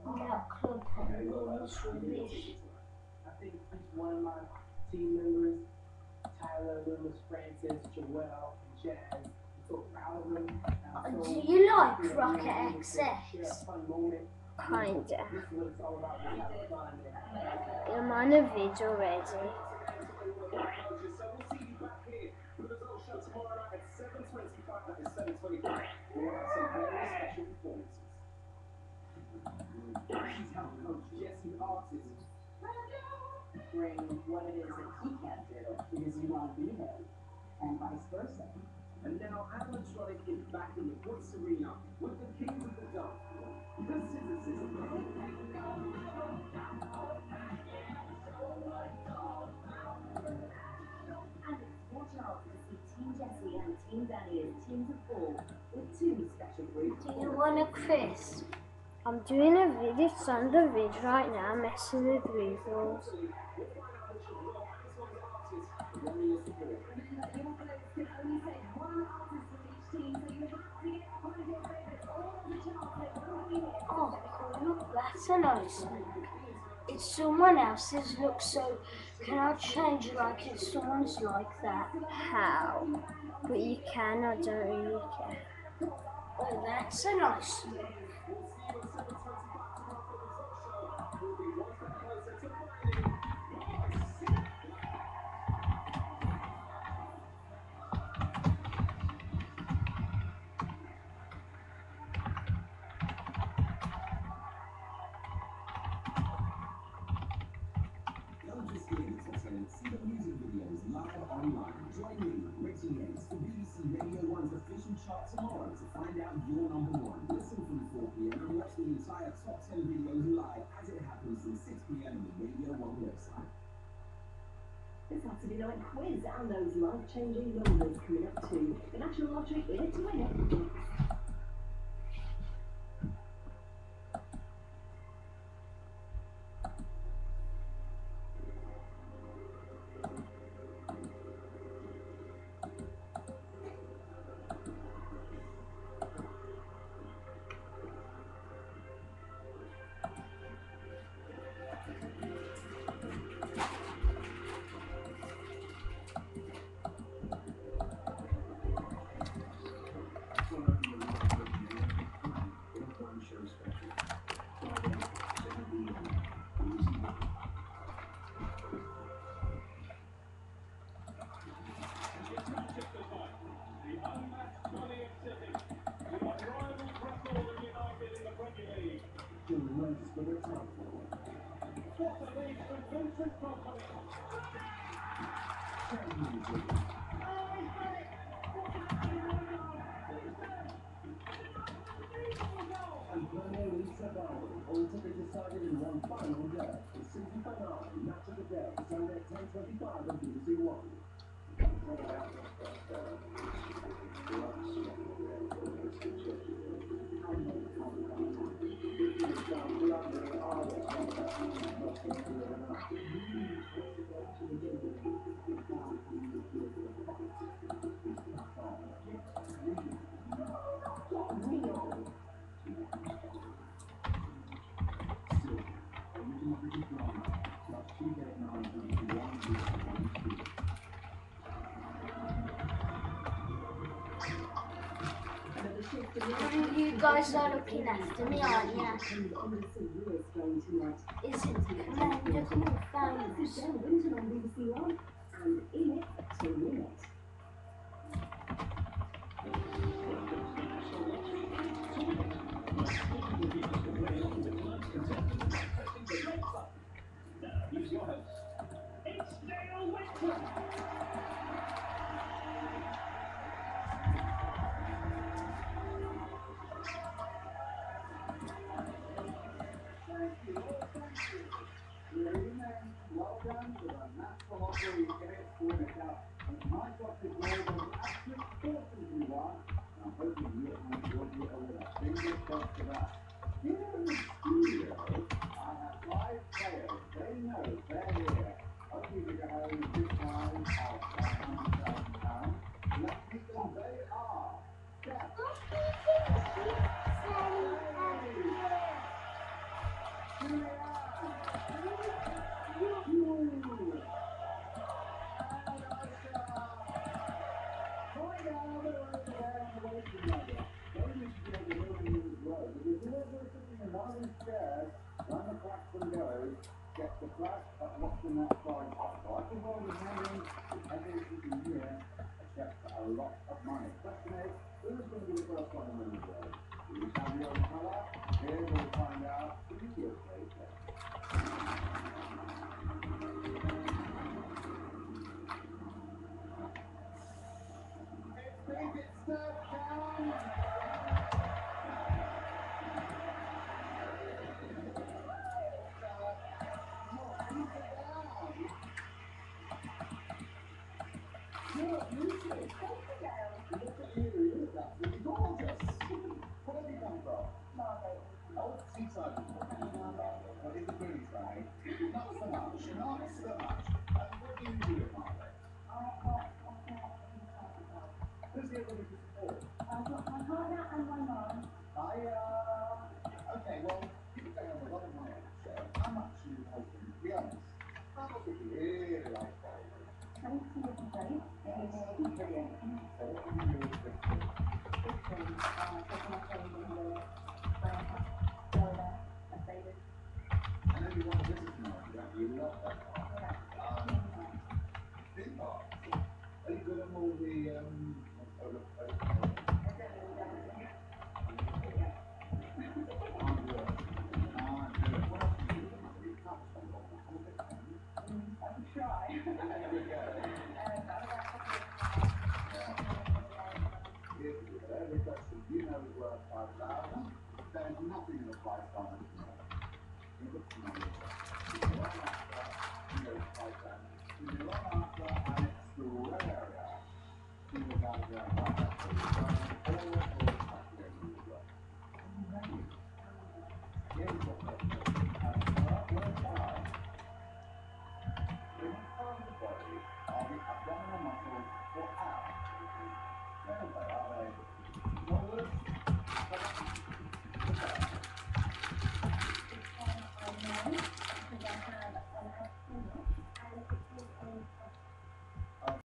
That club was rubbish. I think each one of my team members, Tyler, Lewis, Francis, Joel, and Jazz, I'm so proud of them. Do you like Rocket XX? Kinda. This is what it's all about. Just having fun. I'm on a video already. Jesse artist bring what it is that he can't do because you want to be him, and vice versa. And now Animatronic is back in the voice arena with the kings of the dance floor. The Scissor And watch out to see Team Jesse and Team Danny as teams of four with two special groups. Do you want a Chris? I'm doing a video, it's on the video right now, messing with reels. Oh, look, that's a nice one. It's someone else's look, so can I change it like it's someone's like that? How? But you can, I don't really care. Oh, that's a nice one. See the music videos live online. Join me, Richie Yates, for BBC Radio 1's official chart tomorrow to find out your number one. Listen from 4 p.m. and watch the entire top 10 videos live as it happens from 6 p.m. on the Radio 1 website. This Saturday night quiz and those life-changing numbers coming up too. The National Lottery in it to win it. All to be decided in one final day. The Susie Finale, match of the day, Sunday at 10:25 on BBC One. You guys are looking after me, aren't you? Is it Commander Confines? And in it to win it. Here's your host. It's Dale Whitcomb. Well done to the National Lottery Games winner. Now, my Dr. Gold was absolutely awesome you are. I'm hoping you'll have your deal with a finger crossed for that. Here in the studio, I have 5 players. They know they're here. Hoping to go home this time of £500,000. Let's meet them. They are Steph, stairs, when the klaxon goes, get the flash at watching that slide cycle. I can hold your hand in, everything you can hear, except for a lot of money. Question is, who's going to be the first one to win the day? Do you have your own colour? Here's what we'll find out. Who do you feel later? It's big, it's third down. Okay, well, you pay a lot of money, so how much are you hoping? To be honest, how much would you really like for it? 20 is great. Brilliant. So what would you do with 15? 15, taking my change in the brown house, Florida, Mercedes. I know you want a business model, don't you? You love that car. Yeah. Theme park. Are you good at all the, you know it's worth 5,000. There's nothing in the price on it. You look for money. If you're on after, you know it's 5,000. If you're on after and it's